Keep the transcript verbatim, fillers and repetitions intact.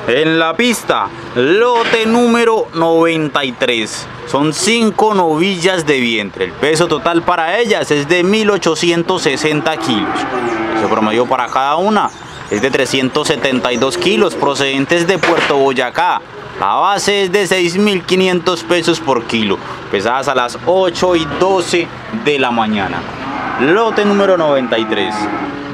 En la pista, lote número noventa y tres. Son cinco novillas de vientre. El peso total para ellas es de mil ochocientos sesenta kilos. El peso promedio para cada una es de trescientos setenta y dos kilos, procedentes de Puerto Boyacá. La base es de seis mil quinientos pesos por kilo, pesadas a las ocho y doce de la mañana. Lote número noventa y tres.